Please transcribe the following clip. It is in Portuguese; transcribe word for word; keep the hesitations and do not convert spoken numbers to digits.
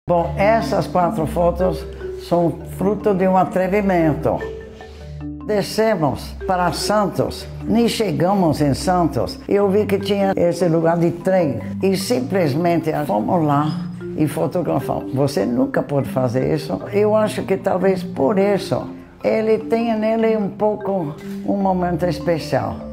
Bom, essas quatro fotos são fruto de um atrevimento. Descemos para Santos, nem chegamos em Santos. Eu vi que tinha esse lugar de trem e simplesmente fomos lá e fotografamos. Você nunca pode fazer isso. Eu acho que talvez por isso ele tenha nele um pouco um momento especial.